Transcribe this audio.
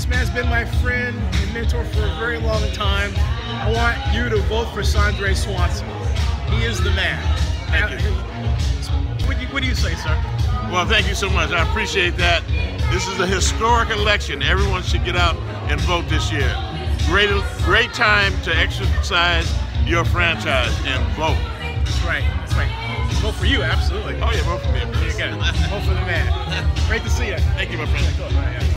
This man's been my friend and mentor for a very long time. I want you to vote for Sondre Swanson. He is the man. Thank you. What do you say, sir? Well, thank you so much. I appreciate that. This is a historic election. Everyone should get out and vote this year. Great time to exercise your franchise and vote. That's right. That's right. Vote for you, absolutely. Oh yeah, vote for me. There you go. Vote for the man. Great to see you. Thank you, my friend. Cool.